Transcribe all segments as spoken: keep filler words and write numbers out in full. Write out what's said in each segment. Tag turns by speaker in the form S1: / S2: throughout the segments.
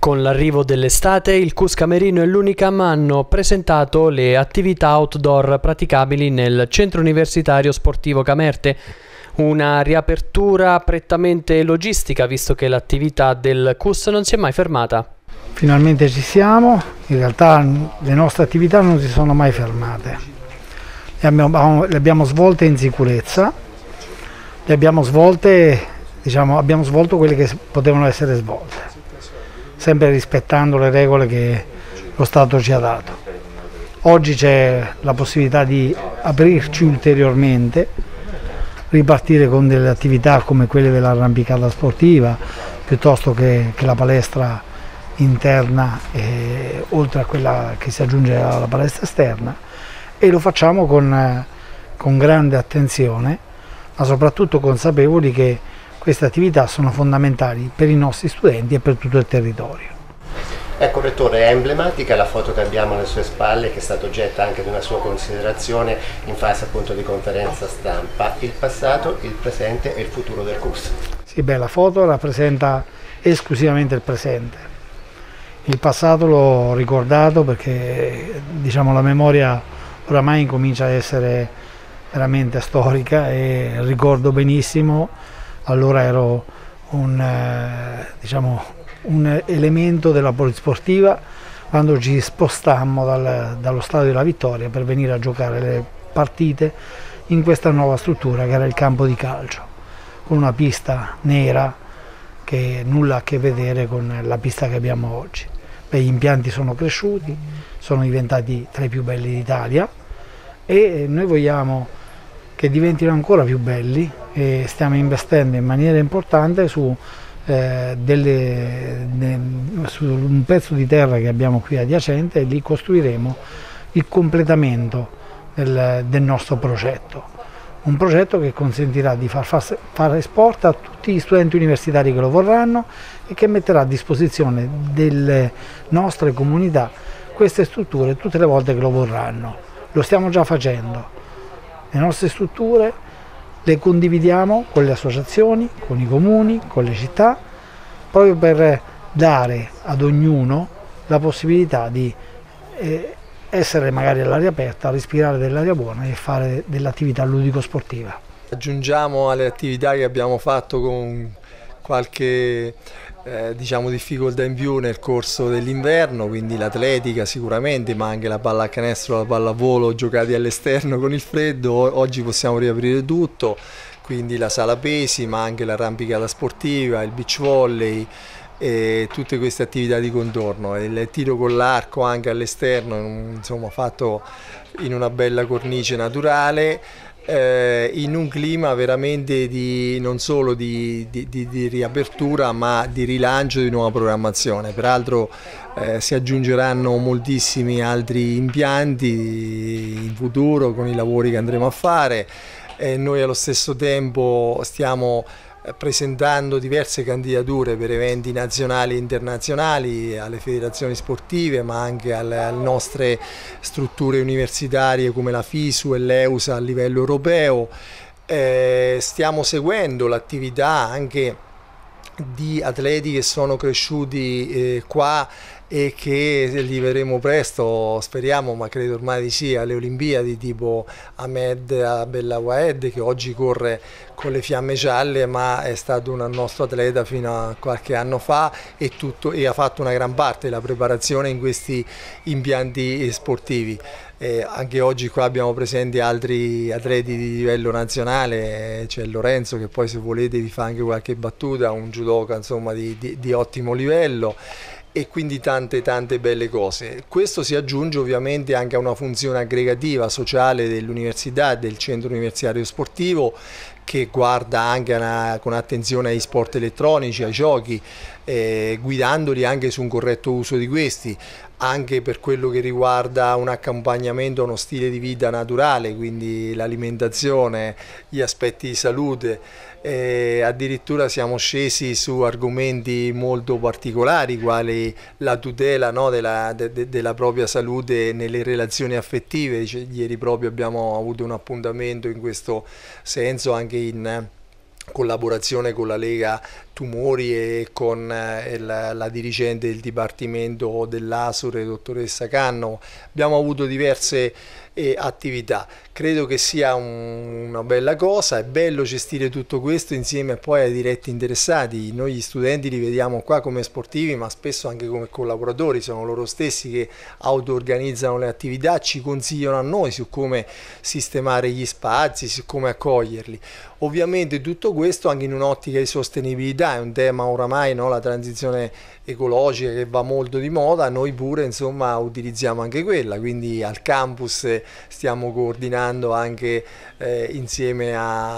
S1: Con l'arrivo dell'estate, il C U S Camerino e l'Unicam hanno presentato le attività outdoor praticabili nel Centro Universitario Sportivo Camerte. Una riapertura prettamente logistica, visto che l'attività del C U S non si è mai fermata.
S2: Finalmente ci siamo, in realtà le nostre attività non si sono mai fermate. Le abbiamo, le abbiamo svolte in sicurezza, le abbiamo svolte, diciamo, abbiamo svolto quelle che potevano essere svolte, sempre rispettando le regole che lo Stato ci ha dato. Oggi c'è la possibilità di aprirci ulteriormente, ripartire con delle attività come quelle dell'arrampicata sportiva, piuttosto che, che la palestra interna, eh, oltre a quella che si aggiunge alla palestra esterna, e lo facciamo con, con grande attenzione, ma soprattutto consapevoli che queste attività sono fondamentali per i nostri studenti e per tutto il territorio.
S3: Ecco Rettore, è emblematica la foto che abbiamo alle sue spalle, che è stata oggetto anche di una sua considerazione in fase appunto di conferenza stampa, il passato, il presente e il futuro del C U S. Sì,
S2: beh, la foto rappresenta esclusivamente il presente. Il passato l'ho ricordato perché, diciamo, la memoria oramai incomincia a essere veramente storica e ricordo benissimo. Allora ero un, eh, diciamo, un elemento della polisportiva quando ci spostammo dal, dallo Stadio della Vittoria per venire a giocare le partite in questa nuova struttura che era il campo di calcio, con una pista nera che nulla a che vedere con la pista che abbiamo oggi. Beh, gli impianti sono cresciuti, sono diventati tra i più belli d'Italia e noi vogliamo che diventino ancora più belli e stiamo investendo in maniera importante su, eh, delle, de, su un pezzo di terra che abbiamo qui adiacente, e lì costruiremo il completamento del, del nostro progetto. Un progetto che consentirà di far fare sport a tutti gli studenti universitari che lo vorranno e che metterà a disposizione delle nostre comunità queste strutture tutte le volte che lo vorranno. Lo stiamo già facendo. Le nostre strutture le condividiamo con le associazioni, con i comuni, con le città, proprio per dare ad ognuno la possibilità di eh, essere magari all'aria aperta, respirare dell'aria buona e fare dell'attività ludico-sportiva.
S4: Aggiungiamo alle attività che abbiamo fatto con qualche eh, diciamo difficoltà in più nel corso dell'inverno, quindi l'atletica sicuramente, ma anche la pallacanestro, la pallavolo giocati all'esterno con il freddo. Oggi possiamo riaprire tutto, quindi la sala pesi, ma anche l'arrampicata sportiva, il beach volley e tutte queste attività di contorno, il tiro con l'arco anche all'esterno, insomma fatto in una bella cornice naturale, eh, in un clima veramente di, non solo di, di, di, di riapertura ma di rilancio di nuova programmazione. Peraltro eh, si aggiungeranno moltissimi altri impianti in futuro con i lavori che andremo a fare e noi allo stesso tempo stiamo presentando diverse candidature per eventi nazionali e internazionali alle federazioni sportive, ma anche alle, alle nostre strutture universitarie come la FISU e l'EUSA a livello europeo. Eh, stiamo seguendo l'attività anche di atleti che sono cresciuti eh, qua e che li vedremo presto, speriamo, ma credo ormai di sì, alle Olimpiadi, tipo Ahmed Bellawaed, che oggi corre con le Fiamme Gialle, ma è stato un nostro atleta fino a qualche anno fa e, tutto, e ha fatto una gran parte della preparazione in questi impianti sportivi. Eh, anche oggi qua abbiamo presenti altri atleti di livello nazionale, c'è Lorenzo che poi se volete vi fa anche qualche battuta, un judoka insomma di, di, di ottimo livello, e quindi tante tante belle cose. Questo si aggiunge ovviamente anche a una funzione aggregativa sociale dell'università, del centro universitario sportivo, che guarda anche una, con attenzione ai sport elettronici, ai giochi, eh, guidandoli anche su un corretto uso di questi, anche per quello che riguarda un accompagnamento a uno stile di vita naturale, quindi l'alimentazione, gli aspetti di salute. Eh, addirittura siamo scesi su argomenti molto particolari quali la tutela, no, della, de, de, della propria salute nelle relazioni affettive. Cioè, ieri proprio abbiamo avuto un appuntamento in questo senso anche in collaborazione con la Lega tumori e con eh, la, la dirigente del dipartimento dell'Asure, dottoressa Canno. Abbiamo avuto diverse eh, attività. Credo che sia un, una bella cosa, è bello gestire tutto questo insieme poi ai diretti interessati. Noi gli studenti li vediamo qua come sportivi, ma spesso anche come collaboratori, sono loro stessi che auto-organizzano le attività, ci consigliano a noi su come sistemare gli spazi, su come accoglierli. Ovviamente tutto questo anche in un'ottica di sostenibilità, è un tema oramai, no? La transizione ecologica che va molto di moda, noi pure insomma utilizziamo anche quella, quindi al campus stiamo coordinando anche eh, insieme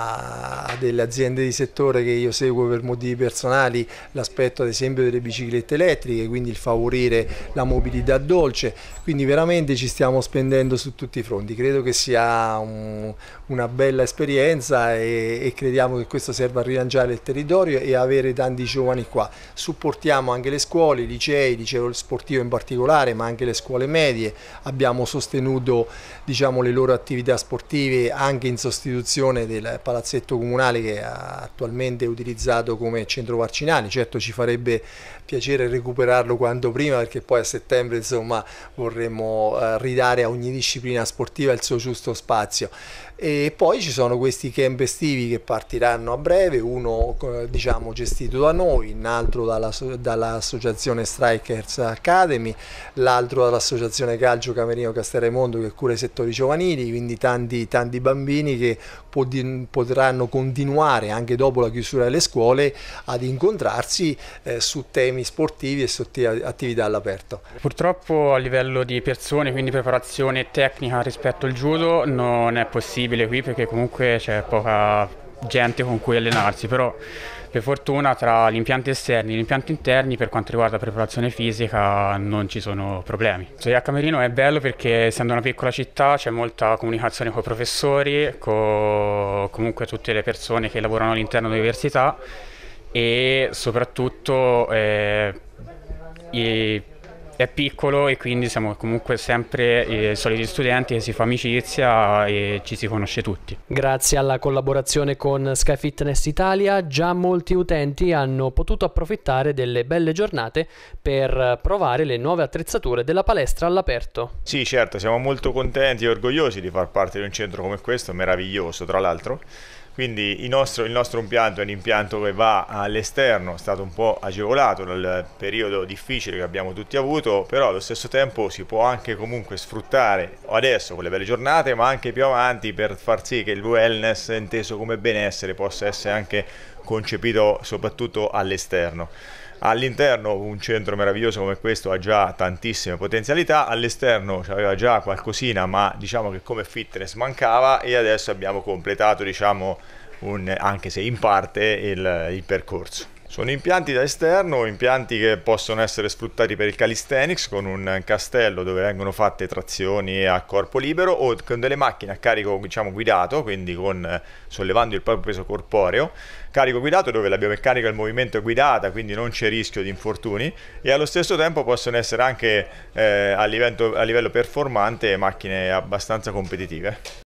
S4: a, a delle aziende di settore che io seguo per motivi personali l'aspetto ad esempio delle biciclette elettriche, quindi il favorire la mobilità dolce, quindi veramente ci stiamo spendendo su tutti i fronti. Credo che sia un, una bella esperienza e, e crediamo che questo serva a rilanciare il territorio e avere tanti giovani qua. Supportiamo anche le scuole, i licei, il liceo sportivo in particolare, ma anche le scuole medie. Abbiamo sostenuto, diciamo, le loro attività sportive anche in sostituzione del palazzetto comunale che attualmente è utilizzato come centro vaccinale. Certo ci farebbe piacere recuperarlo quanto prima, perché poi a settembre insomma vorremmo eh, ridare a ogni disciplina sportiva il suo giusto spazio. E poi ci sono questi camp estivi che partiranno a breve, uno diciamo gestito da noi, un altro dalla, dall'associazione Strikers Academy, l'altro dall'associazione Calcio Camerino Castelraimondo che cura i settori giovanili, quindi tanti, tanti bambini che potranno continuare anche dopo la chiusura delle scuole ad incontrarsi eh, su temi sportivi e su attività all'aperto.
S5: Purtroppo a livello di persone, quindi preparazione tecnica rispetto al judo, non è possibile qui perché comunque c'è poca gente con cui allenarsi, però per fortuna tra gli impianti esterni e gli impianti interni per quanto riguarda la preparazione fisica non ci sono problemi. A Camerino è bello perché essendo una piccola città c'è molta comunicazione con i professori, con comunque tutte le persone che lavorano all'interno dell'università e soprattutto eh, i è piccolo e quindi siamo comunque sempre i soliti studenti che si fa amicizia e ci si conosce tutti.
S1: Grazie alla collaborazione con Sky Fitness Italia, già molti utenti hanno potuto approfittare delle belle giornate per provare le nuove attrezzature della palestra all'aperto.
S6: Sì, certo, siamo molto contenti e orgogliosi di far parte di un centro come questo, meraviglioso tra l'altro. Quindi il nostro, il nostro impianto è un impianto che va all'esterno, è stato un po' agevolato dal periodo difficile che abbiamo tutti avuto, però allo stesso tempo si può anche comunque sfruttare adesso con le belle giornate, ma anche più avanti per far sì che il wellness inteso come benessere possa essere anche concepito soprattutto all'esterno. All'interno un centro meraviglioso come questo ha già tantissime potenzialità, all'esterno aveva già qualcosina, ma diciamo che come fitness mancava e adesso abbiamo completato, diciamo, un, anche se in parte, il, il percorso. Sono impianti da esterno, impianti che possono essere sfruttati per il calisthenics con un castello dove vengono fatte trazioni a corpo libero o con delle macchine a carico, diciamo, guidato, quindi con, sollevando il proprio peso corporeo, carico guidato dove la biomeccanica del movimento è guidata, quindi non c'è rischio di infortuni e allo stesso tempo possono essere anche eh, a livello, a livello performante macchine abbastanza competitive.